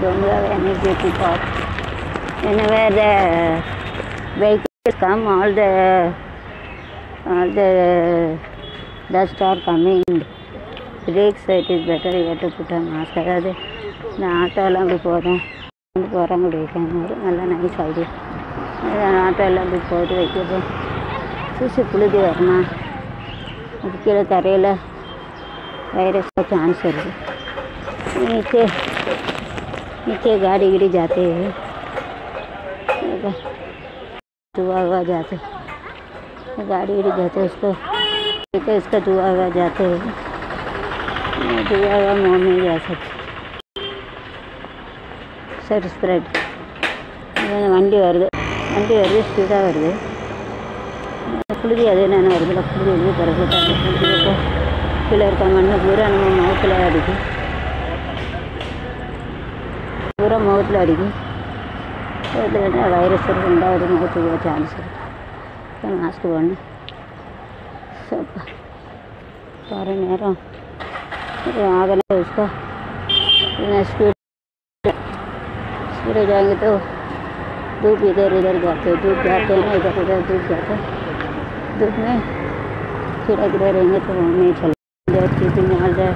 don't have energy to talk. Whenever the vehicles come, all the dust are coming. Brakes, it is better you have to put a mask. அதாவது இந்த ஆட்டோலாம் அப்படி போகிறோம் போகிறாங்க வைக்காங்க நல்லா nice ஆகுது. ஆட்டோலாம் அப்படி போட்டு வைக்கிறது சூசி புழுதி வருமா அது கீழே தரையில் वायरस का चांस है। नीचे गाड़ी गिड़ी जाते हैं धुआं हुआ जाते गाड़ी गिड़ी जाते उसका धुआं हुआ जाते हैं धुआं हुआ मुँह में जा सकते सर स्प्रेड வண்டி வருது ஸ்பீடாக வருது புழுதி அதே நான் வருதுல புழுதி வெளியே பிறகு புழுதி கீழே இருக்க மண்ணு பூரா நம்ம முகத்தில் அடிக்கும் பூரா முகத்தில் அடிக்கும் இதில் வைரஸ் ரெண்டாவது முகத்துக்கு சான்ஸ் இருக்குது மாஸ்க் போடணும் சப்பா सारे நேரம் आगना उसका स्पीड हो जाएंगे तो धूप इधर उधर जाते धूप जाते हैं ना इधर उधर धूप जाते धूप में खिड़ा रहेंगे तो नहीं चल keeping all the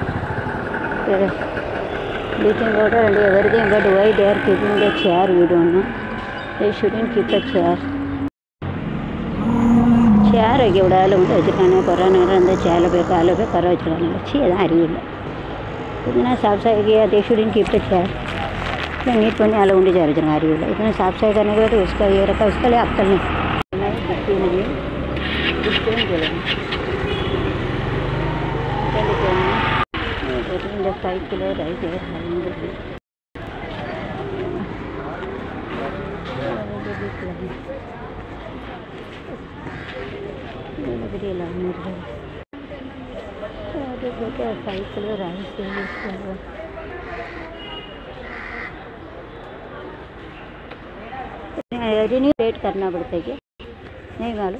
bleaching powder and everything, but why they are keeping the chair we don't know. They shouldn't keep the chair வைக்க விடாத விட்டு வச்சுருக்காங்க குறை நேரம் அந்த சேலை போய் காலை போய் கரை வச்சுருக்காங்க வச்சு எதுவும் அறிவில்லை इतना साफ सफाई किया they shouldn't keep the chair neat பண்ணி அதில் உண்டு சேர் வச்சுருக்காங்க அறிவில்லை इतना साफ सफाई करने के बाद उसका ये रखा उसका लिए अक्कल नहीं दिखती नहीं दिखते नहीं बोलेंगे the 5 kilo rice they are having the big very long they get a 5 kilo rice they use renew rate करना पड़ता है क्या नहीं मालूम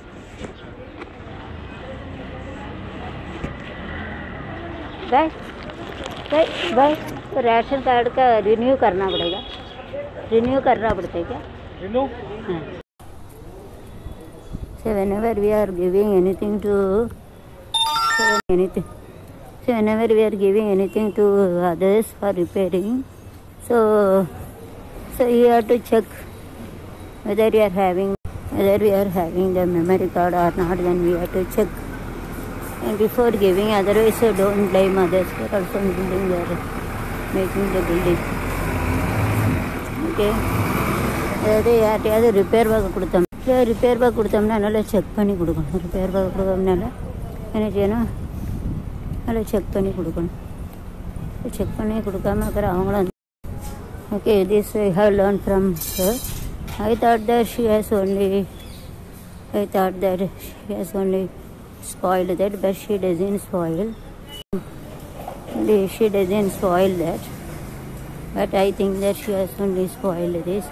बाय भाई राशन कार्ड का रिन्यू करना पड़ता है क्या रिन्यू हाँ so whenever we are giving anything to others for repairing so you have to check whether we are having the memory card or not then we have to check and before giving otherwise don't blame others for also building their making the building okay அதாவது யார்ட்டையாவது repair back கொடுத்தோம்னா நல்லா check பண்ணி கொடுக்கணும் repair back கொடுக்கறதுனால என்ன செய்யணும் நல்லா செக் பண்ணி கொடுக்கணும் செக் பண்ணி கொடுக்காம அப்புறம் அவங்களும் okay this I have learn from her I thought that she has only spoiled that but she doesn't spoil that but I think that she has only spoiled this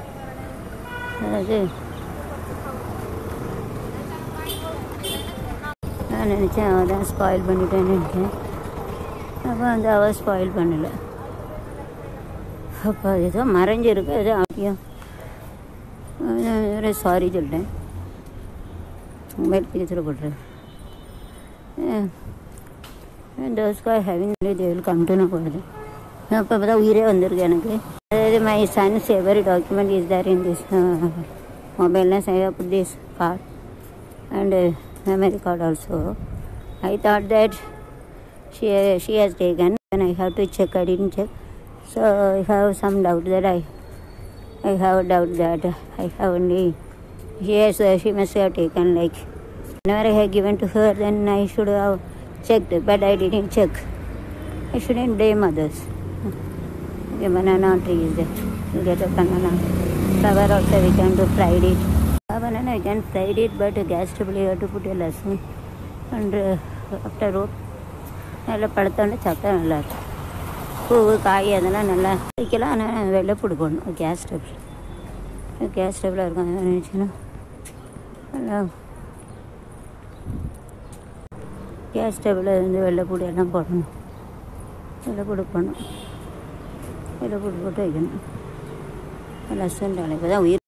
நான் நினச்சேன் அவள் தான் ஸ்பாயில் பண்ணிட்டேன்னு நினச்சேன் அப்போ வந்து அவள் ஸ்பாயில் பண்ணலை அப்போ ஏதோ மறைஞ்சிருக்கு ஏதோ அவசியம் சாரி சொல்லிட்டேன் மொபைல் பிக்சர் போட்டுறேன் those who are having they will come to know about it அப்போ தான் உயிரே வந்திருக்கு எனக்கு அதாவது my sons every document is there in this mobileness I have put this card and memory card also I thought that she has taken and I have to check I didn't check so I have some doubt that I have a doubt that I have only she must have taken like whenever I have given to her then I should have checked but I didn't check I shouldn't blame others okay banana tree is there you get a banana flower also we can do fried it banana I can fried it but gas table you have to put a lesson and after road நல்லா பழுத்தோடனே சாப்பிட்டா நல்லாயிருக்கும் பூ காய் அதெல்லாம் நல்லா வைக்கலாம் ஆனால் வெளில பிடிக்கணும் கேஸ் ஸ்டவ்வில் இருக்கும் நினச்சின்னா நல்லா கேஸ் ஸ்டவ்வில் இருந்து வெள்ளைப்பூடி எல்லாம் போடணும் வெள்ளைப்பூடி போட்டு வைக்கணும் லெசன் இப்போ தான் உயிர்